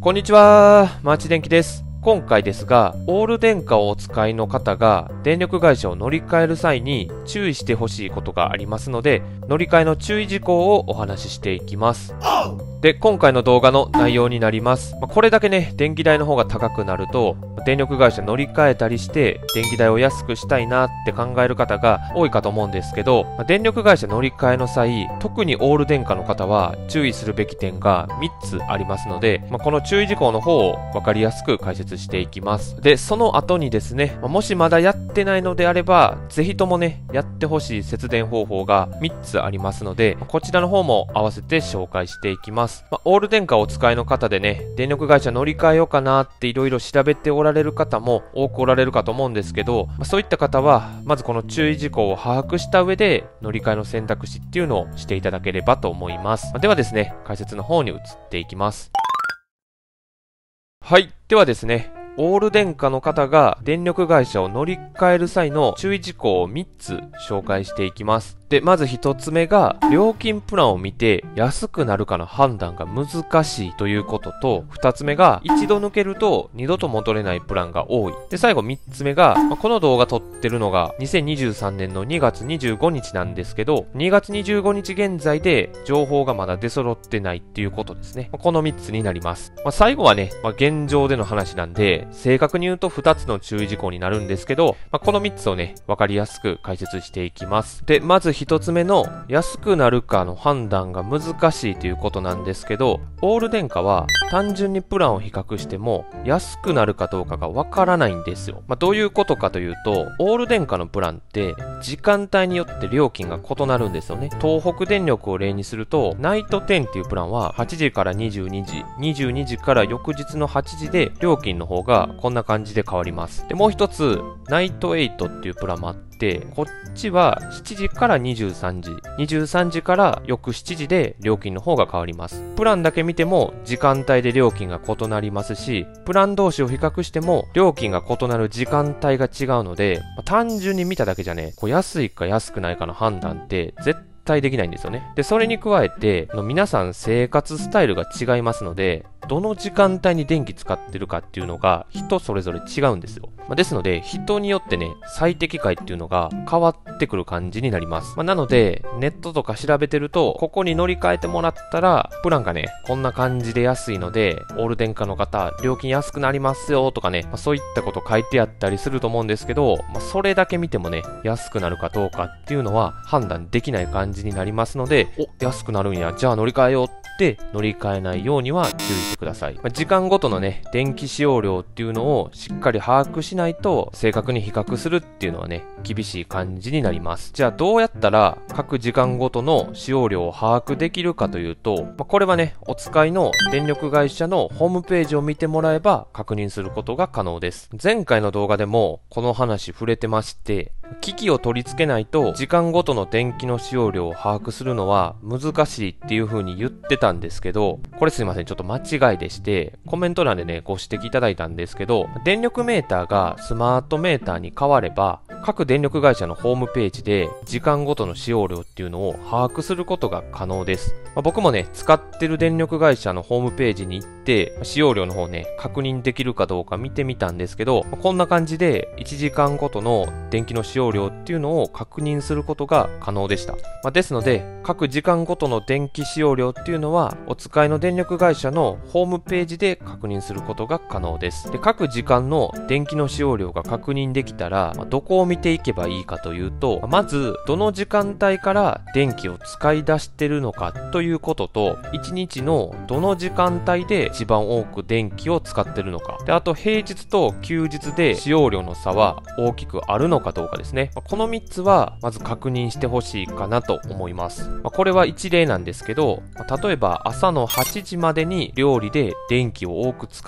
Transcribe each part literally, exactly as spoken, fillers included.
こんにちは、マーチ電機です。今回ですが、オール電化をお使いの方が電力会社を乗り換える際に注意してほしいことがありますので、乗り換えの注意事項をお話ししていきます。で、今回の動画の内容になります。これだけね、電気代の方が高くなると、電力会社乗り換えたりして、電気代を安くしたいなって考える方が多いかと思うんですけど、電力会社乗り換えの際、特にオール電化の方は注意するべき点がみっつありますので、この注意事項の方を分かりやすく解説していきます。で、その後にですね、もしまだやってないのであれば、ぜひともね、やってほしい節電方法がみっつありますので、こちらの方も合わせて紹介していきます。まあ、オール電化をお使いの方でね、電力会社乗り換えようかなっていろいろ調べておられる方も多くおられるかと思うんですけど、まあ、そういった方は、まずこの注意事項を把握した上で、乗り換えの選択肢っていうのをしていただければと思います。まあ、ではですね、解説の方に移っていきます。はい。ではですね、オール電化の方が電力会社を乗り換える際の注意事項をみっつ紹介していきます。で、まずひとつめが、料金プランを見て安くなるかの判断が難しいということと、ふたつめが、一度抜けると二度と戻れないプランが多い。で、最後みっつめが、まあ、この動画撮ってるのがにせんにじゅうさんねんのにがつにじゅうごにちなんですけど、にがつにじゅうごにち現在で情報がまだ出揃ってないっていうことですね。このみっつになります。まあ、最後はね、まあ、現状での話なんで、正確に言うとふたつの注意事項になるんですけど、まあ、このみっつをね、わかりやすく解説していきます。で、まずひとつめの安くなるかの判断が難しいということなんですけど、オール電化は単純にプランを比較しても安くなるかどうかがわからないんですよ。まあ、どういうことかというと、オール電化のプランって時間帯によって料金が異なるんですよね。東北電力を例にすると、ナイトテンっていうプランははちじからにじゅうにじ、にじゅうにじから翌日のはちじで料金の方がこんな感じで変わります。で、もう一つ、ナイトエイトっていうプランもあって、こっちはしちじからにじゅうさんじ、にじゅうさんじから翌しちじで料金の方が変わります。プランだけ見ても時間帯で料金が異なりますし、プラン同士を比較しても料金が異なる時間帯が違うので、まあ、単純に見ただけじゃね、こう安いか安くないかの判断って絶対対できないんですよね。で、それに加えて、皆さん生活スタイルが違いますので、どの時間帯に電気使ってるかっていうのが人それぞれ違うんですよ。まあ、ですので、人によってね、最適解っていうのが変わってくる感じになります。まあ、なので、ネットとか調べてると、ここに乗り換えてもらったら、プランがね、こんな感じで安いので、オール電化の方、料金安くなりますよとかね、まあ、そういったこと書いてあったりすると思うんですけど、まあ、それだけ見てもね、安くなるかどうかっていうのは判断できない感じになりますので、お、安くなるんや、じゃあ乗り換えようって乗り換えないようには注意してください。まあ、時間ごとのね、電気使用量っていうのをしっかり把握しないと、正確に比較するっていうのはね、厳しい感じになります。じゃあどうやったら各時間ごとの使用量を把握できるかというと、まあ、これはね、お使いの電力会社のホームページを見てもらえば確認することが可能です。前回の動画でもこの話触れてまして、機器を取り付けないと時間ごとの電気の使用量を把握するのは難しいっていう風に言ってたんですけど、これすいません、ちょっと間違いでして、コメント欄でね、ご指摘いただいたんですけど、電力メーターがスマートメーターに変われば、各電力会社のホームページで時間ごとの使用量っていうのを把握することが可能です。まあ、僕もね、使ってる電力会社のホームページに行って、使用量の方ね、確認できるかどうか見てみたんですけど、こんな感じでいちじかんごとの電気の使用量っていうのを確認することが可能でした。まあ、ですので、各時間ごとの電気使用量っていうのは、お使いの電力会社のホームページで確認することが可能です。で、各時間の電気の使用量が確認できたら、まあ、どこを見ていけばいいかというと、まず、どの時間帯から電気を使い出してるのかということと、いちにちのどの時間帯で一番多く電気を使ってるのか。で、あと平日と休日で使用量の差は大きくあるのかどうかですね。このみっつは、まず確認してほしいかなと思います。これは一例なんですけど、例えば朝のはちじまでに料理で電気を多く使うっ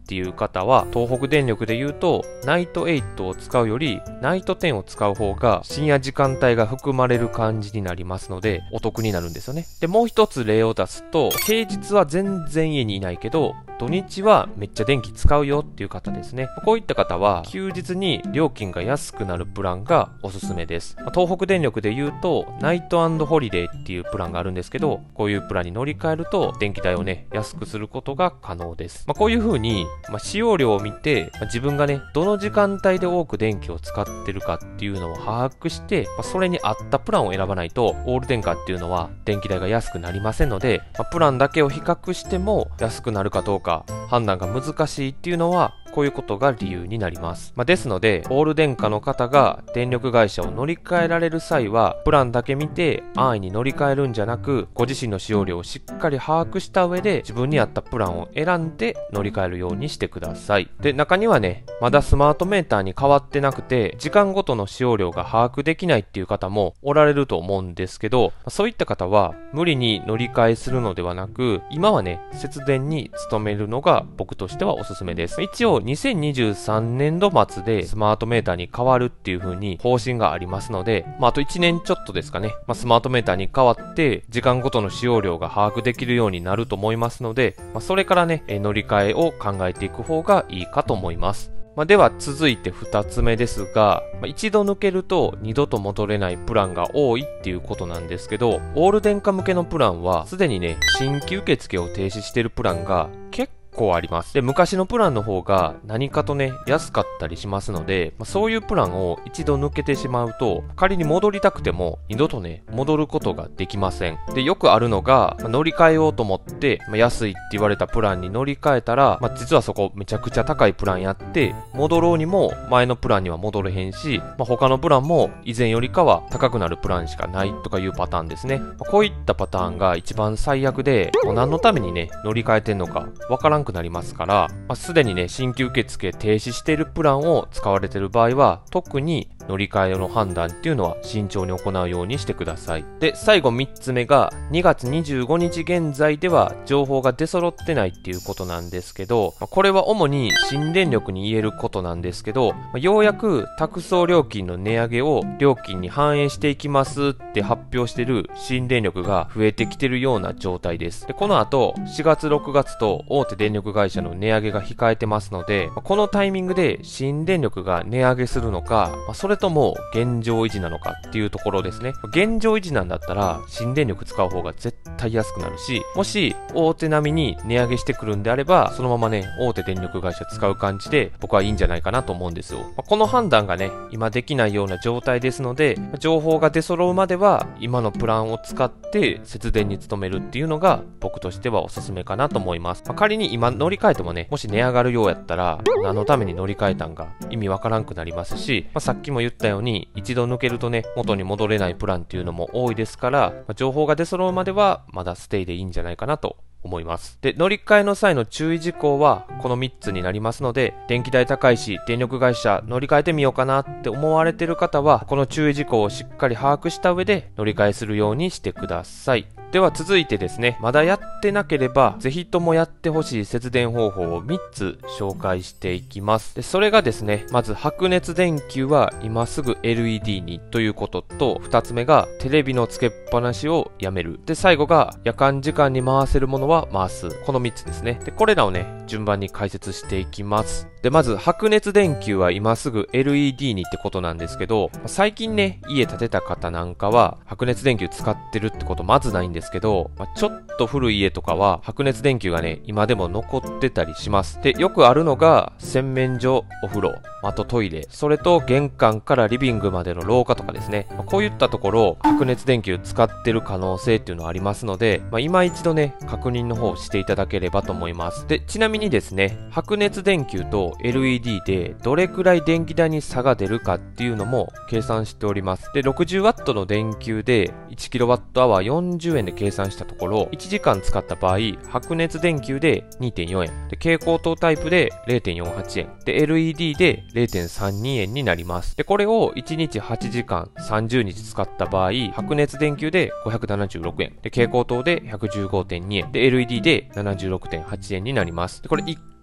っていう方は、東北電力で言うと、ナイトエイトを使うより、ナイトテンを使う方が、深夜時間帯が含まれる感じになりますので、お得になるんですよね。で、もう一つ例を出すと、平日は全然家にいないけど、土日はめっちゃ電気使うよっていう方ですね。こういった方は、休日に料金が安くなるプランがおすすめです。東北電力で言うと、ナイト&ホリデーっていうプランがあるんですけど、こういうプランに乗り換えると、電気代をね、安くすることが可能です。まあ、こういう風に、まあ、使用量を見て、まあ、自分がね、どの時間帯で多く電気を使ってるかっていうのを把握して、まあ、それに合ったプランを選ばないと、オール電化っていうのは電気代が安くなりませんので、まあ、プランだけを比較しても安くなるかどうか判断が難しいっていうのは、こういうことが理由になります。まあ、ですので、オール電化の方が電力会社を乗り換えられる際は、プランだけ見て安易に乗り換えるんじゃなく、ご自身の使用量をしっかり把握した上で、自分に合ったプランを選んで乗り換えるようにしてください。で、中にはね、まだスマートメーターに変わってなくて、時間ごとの使用量が把握できないっていう方もおられると思うんですけど、そういった方は無理に乗り換えするのではなく、今はね、節電に努めるのが僕としてはおすすめです。一応にせんにじゅうさんねんど末でスマートメーターに変わるっていう風に方針がありますので、まあ、あといちねんちょっとですかね、まあ、スマートメーターに変わって時間ごとの使用量が把握できるようになると思いますので、まあ、それからね、乗り換えを考えていく方がいいかと思います。まあ、では続いてふたつめですが、まあ、一度抜けると二度と戻れないプランが多いっていうことなんですけど、オール電化向けのプランはすでにね、新規受付を停止しているプランが結構構あります。で、昔のプランの方が何かとね、安かったりしますので、まあ、そういうプランを一度抜けてしまうと、仮に戻りたくても二度とね、戻ることができません。で、よくあるのが、まあ、乗り換えようと思って、まあ、安いって言われたプランに乗り換えたら、まあ、実はそこめちゃくちゃ高いプランやって、戻ろうにも前のプランには戻れへんし、まあ、他のプランも以前よりかは高くなるプランしかないとかいうパターンですね。まあ、こういったパターンが一番最悪で、もう何のためにね、乗り換えてんのかわからんくなりますから、まあ、すでにね、新規受付停止しているプランを使われている場合は、特に乗り換えの判断っていうのは慎重に行うようにしてください。で、最後みっつめが、にがつにじゅうごにち現在では情報が出揃ってないっていうことなんですけど、これは主に新電力に言えることなんですけど、ようやく託送料金の値上げを料金に反映していきますって発表してる新電力が増えてきてるような状態です。で、この後、しがつろくがつと大手電力会社の値上げが控えてますので、このタイミングで新電力が値上げするのか、それとも現状維持なのかっていうところですね。現状維持なんだったら新電力使う方が絶対安くなるし、もし大手並みに値上げしてくるんであれば、そのままね、大手電力会社使う感じで僕はいいんじゃないかなと思うんですよ。この判断がね、今できないような状態ですので、情報が出揃うまでは今のプランを使って節電に努めるっていうのが僕としてはおすすめかなと思います。まあ、仮に今乗り換えてもね、もし値上がるようやったら何のために乗り換えたんか意味わからんくなりますし、まあ、さっきも言ったように一度抜けるとね、元に戻れないプランっていうのも多いですから、まあ、情報が出揃うまではまだステイでいいんじゃないかなと思います。で、乗り換えの際の注意事項はこのみっつになりますので、電気代高いし電力会社乗り換えてみようかなって思われてる方は、この注意事項をしっかり把握した上で乗り換えするようにしてください。では続いてですね、まだやってなければぜひともやってほしい節電方法をみっつ紹介していきます。で、それがですね、まず白熱電球は今すぐ エルイーディー にということと、ふたつめがテレビのつけっぱなしをやめる。で、最後が夜間時間に回せるものは回す。このみっつですね。で、これらをね、順番に解説していきます。で、まず白熱電球は今すぐ エルイーディー にってことなんですけど、最近ね、家建てた方なんかは白熱電球使ってるってことまずないんですけど、まあ、ちょっと古い家とかは白熱電球がね、今でも残ってたりします。で、よくあるのが洗面所、お風呂、あとトイレ、それと玄関からリビングまでの廊下とかですね、まあ、こういったところ白熱電球使ってる可能性っていうのはありますので、まあ、今一度ね、確認の方していただければと思います。で、ちなみにですね、白熱電球と エルイーディー でどれくらい電気代に差が出るかっていうのも計算しております。で、ろくじゅうワット の電球で いちキロワットアワー よんじゅうえんで計算したところ、いちじかん使った場合、白熱電球で にてんよんえん、で、蛍光灯タイプで れいてんよんはちえん、で、エルイーディー で れいてんさんにえんになります。で、これをいちにちはちじかん、さんじゅうにち使った場合、白熱電球でごひゃくななじゅうろくえん、で、蛍光灯で ひゃくじゅうごてんにえん、で、エルイーディー で ななじゅうろくてんはちえんになります。で、これいっ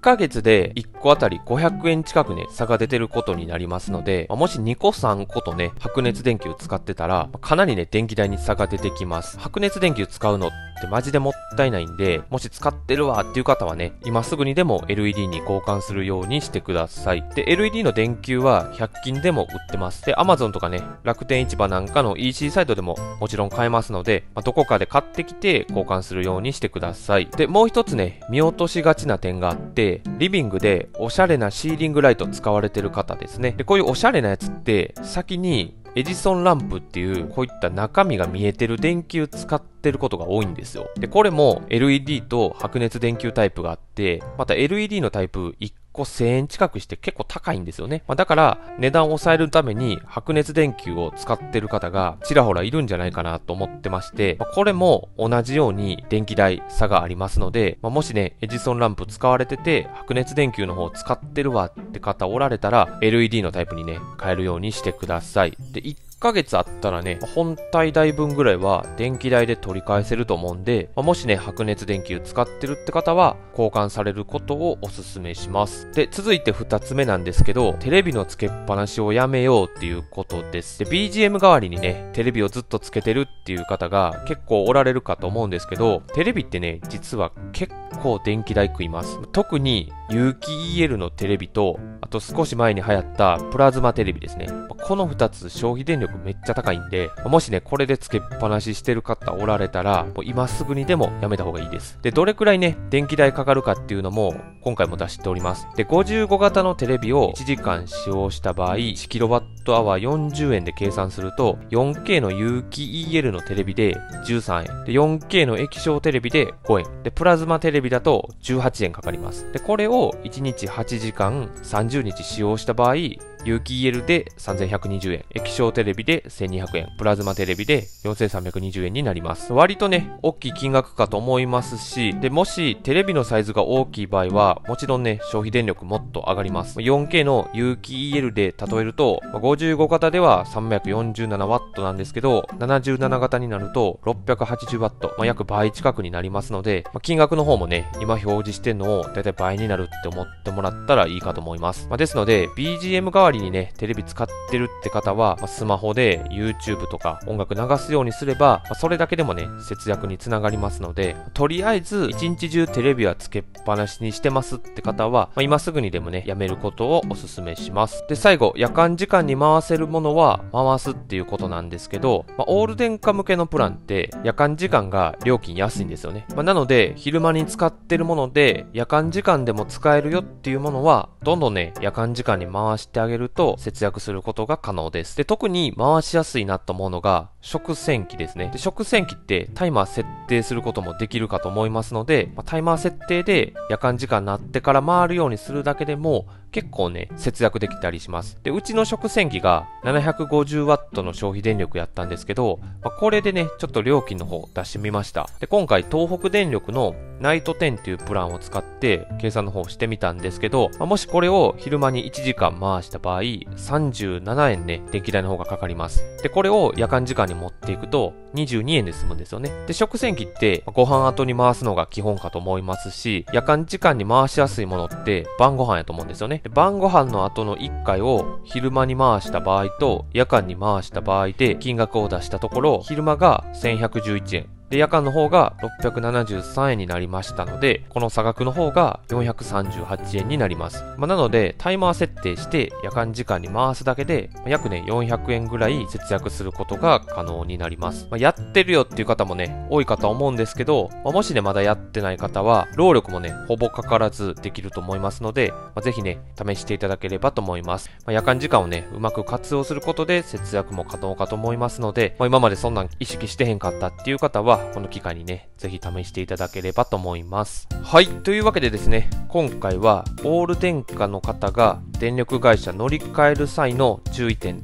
かげつでいっこあたりごひゃくえん近くね、差が出てることになりますので、もしにこさんことね、白熱電球使ってたら、かなりね、電気代に差が出てきます。白熱電球使うのってマジでもったいないんで、もし使ってるわっていう方はね、今すぐにでも エルイーディー に交換するようにしてください。で、エルイーディー の電球はひゃく均でも売ってます。で、Amazon とかね、楽天市場なんかの イーシー サイトでももちろん買えますので、まあ、どこかで買ってきて交換するようにしてください。で、もう一つね、見落としがちな点があって、リビングでおしゃれなシーリングライト使われてる方ですね。で、こういうおしゃれなやつって、先にエジソンランプっていうこういった中身が見えてる電球使ってることが多いんですよ。で、これも エルイーディー と白熱電球タイプがあって、また エルイーディー のタイプいっこせんえん近くして結構高いんですよね。まあ、だから値段を抑えるために白熱電球を使ってる方がちらほらいるんじゃないかなと思ってまして、まあ、これも同じように電気代差がありますので、まあ、もしね、エジソンランプ使われてて白熱電球の方を使ってるわって方おられたら エルイーディー のタイプにね、変えるようにしてください。で、いっかげつあったらね、本体代分ぐらいは電気代で取り返せると思うんで、まあ、もしね、白熱電球使ってるって方は交換されることをお勧めします。で、続いてふたつめなんですけど、テレビのつけっぱなしをやめようっていうことです。で、ビージーエム 代わりにね、テレビをずっとつけてるっていう方が結構おられるかと思うんですけど、テレビってね、実は結構電気代食います。特に有機 イーエル のテレビと、あと少し前に流行ったプラズマテレビですね。このふたつ消費電力めっちゃ高いんで、もしね、これでつけっぱなししてる方おられたら、もう今すぐにでもやめた方がいいです。で、どれくらいね、電気代かかるかっていうのも、今回も出しております。で、ごじゅうご型のテレビをいちじかん使用した場合、いちキロワットアワーよんじゅうえんで計算すると、よんケー の有機 イーエル のテレビでじゅうさんえん。で、よんケー の液晶テレビでごえん。で、プラズマテレビだとじゅうはちえんかかります。で、これをいちにちはちじかんさんじゅうにち使用した場合、有機 イーエル でさんぜんひゃくにじゅうえん、液晶テレビでせんにひゃくえん、プラズマテレビでよんせんさんびゃくにじゅうえんになります。割とね、大きい金額かと思いますし、で、もしテレビのサイズが大きい場合は、もちろんね、消費電力もっと上がります。よんケー の有機 イーエル で例えると、ごじゅうご型では さんびゃくよんじゅうななワット なんですけど、ななじゅうなな型になると ろっぴゃくはちじゅうワット、まあ、約倍近くになりますので、まあ、金額の方もね、今表示してるのをだいたい倍になるって思ってもらったらいいかと思います。まあ、ですので、ビージーエム 代わりにね、テレビ使ってるって方は、まあ、スマホで YouTube とか音楽流すようにすれば、まあ、それだけでもね、節約につながりますので、とりあえず一日中テレビはつけっぱなしにしてますって方は、まあ、今すぐにでもね、やめることをお勧めします。で、最後、夜間時間に回せるものは回すっていうことなんですけど、まあ、オール電化向けのプランって夜間時間が料金安いんですよね。まあ、なので、昼間に使ってるもので、夜間時間でも使えるよっていうものは、どんどんね、夜間時間に回してあげると節約することが可能です。で、特に回しやすいなと思うのが、食洗機ですね。で、食洗機ってタイマー設定することもできるかと思いますので、まあ、タイマー設定で夜間時間になってから回るようにするだけでも結構ね、節約できたりします。で、うちの食洗機がななひゃくごじゅうワットの消費電力やったんですけど、まあ、これでね、ちょっと料金の方出してみました。で、今回東北電力のナイトテンっていうプランを使って計算の方してみたんですけど、まあ、もしこれを昼間にいちじかん回した場合、さんじゅうななえんね、電気代の方がかかります。で、これを夜間時間に持っていくとにじゅうにえんで済むんですよね。で、食洗機ってご飯後に回すのが基本かと思いますし、夜間時間に回しやすいものって晩ご飯やと思うんですよね。で、晩ご飯の後のいっかいを昼間に回した場合と夜間に回した場合で金額を出したところ、昼間がせんひゃくじゅういちえん。で、夜間の方がろっぴゃくななじゅうさんえんになりましたので、この差額の方がよんひゃくさんじゅうはちえんになります。まあ、なので、タイマー設定して夜間時間に回すだけで、約ね、よんひゃくえんぐらい節約することが可能になります。まあ、やってるよっていう方もね、多いかと思うんですけど、まあ、もしね、まだやってない方は、労力もね、ほぼかからずできると思いますので、まあ、ぜひね、試していただければと思います。まあ、夜間時間をね、うまく活用することで節約も可能かと思いますので、まあ、今までそんなん意識してへんかったっていう方は、この機会にね、ぜひ試していただければと思います。はい、というわけでですね、今回はオール電化の方が電力会社乗り換える際の注意点と、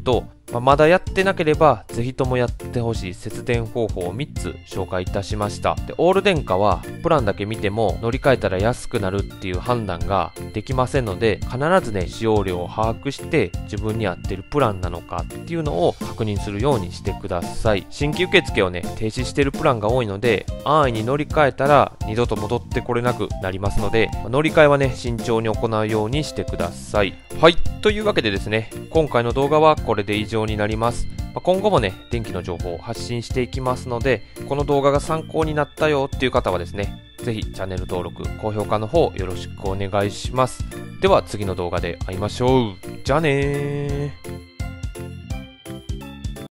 まあ、まだやってなければぜひともやってほしい節電方法をみっつ紹介いたしました。で、オール電化はプランだけ見ても乗り換えたら安くなるっていう判断ができませんので、必ずね使用量を把握して自分に合ってるプランなのかっていうのを確認するようにしてください。新規受付をね停止してるプランが多いので、安易に乗り換えたら二度と戻ってこれなくなりますので、乗り換えはね慎重に行うようにしてください。はい、というわけでですね、今回の動画はこれで以上になります。今後もね電気の情報を発信していきますので、この動画が参考になったよっていう方はですね、ぜひチャンネル登録高評価の方よろしくお願いします。では次の動画で会いましょう。じゃあねー。